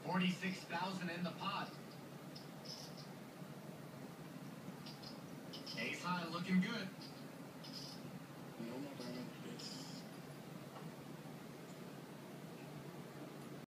46,000 in the pot. Ace high looking good.